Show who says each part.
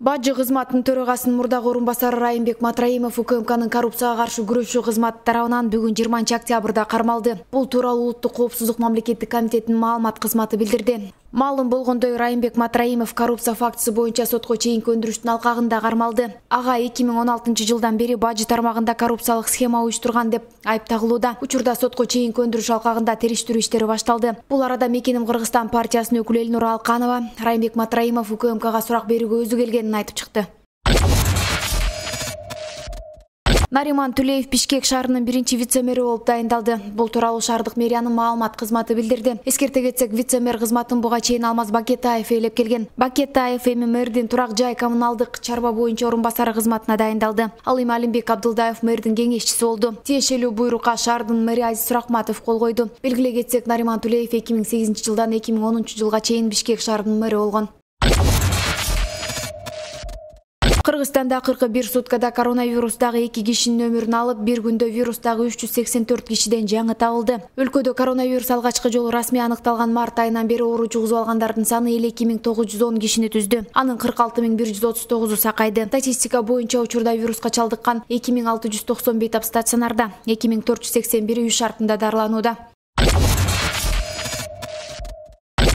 Speaker 1: Бажы кызматынын төрагасынын мурдагы орун басары Райымбек Матраимов УКМКнын коррупцияга каршы күрөшүү кызматы тарабынан бүгүн 20 октябрда кармалды. Бул тууралуу Улуттук коопсуздук мамлекеттик комитетинин маалымат кызматы билдирди. Маалым болгондой, Райымбек Матраимов коррупция фактысы боюнча сотко чейинки өндүрүштүн алкагында кармалды. Ага 2016 жылдан бери бажы тармагында коррупциялык схема уюштурган деп айыпталууда. Учурда сотко чейинки өндүрүш алкагында териштирүү иштери башталды. Бул арада Мекеним Кыргызстан партиясынын өкүлү Элнура Алканова Райымбек Матраимов УКМКга сурак берүүгө өзү келгенин айтып чыкты. Нариман Тулеев Бишкек шаарынын биринчи вице-мэри болуп дайындалды. Бул тууралуу шаардык мэриянын маалымат кызматы билдирди. Эскерте кетсек, вице-мэр кызматын буга чейин Алмаз Бакетаев ээлеп келген. Бакетаев эми мэрдин турак жай коммуналдык чарба боюнча орун басары кызматына дайындалды. Ал эми Алимбек Абдылдаев мэрдин кеңешчиси болду. Тиешелүү буйрукка шаардын мэри Азиз Суракматов кол койду. Белгилей кетсек, Нариман Тулеев 2008 жылдан 2010 жылга чейин Бишкек шаарынын мэри болгон. Кыргызстанда 41 суткада коронавирустагы 2 кишинин өмүрүн алып, бир күндө вирустагы 384 кишиден жаңы табылды. Өлкөдө коронавирус алгачкы жолу расмий аныкталган март айынан бери оору жугузуп алгандардын саны 2910 кишини түздү. Анын 46139-у сакайды. Статистика боюнча учурда вируска чалдыккан 2690 бейтап стационарда, 2481 үй шартында дарыланууда.